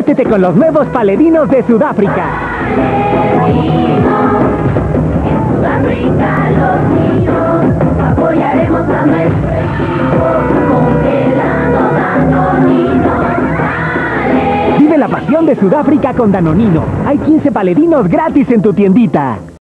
Diviértete con los nuevos paledinos de Sudáfrica. En Sudáfrica los niños apoyaremos a nuestro equipo, congelando Danonino. Vive la pasión de Sudáfrica con Danonino. Hay 15 paledinos gratis en tu tiendita.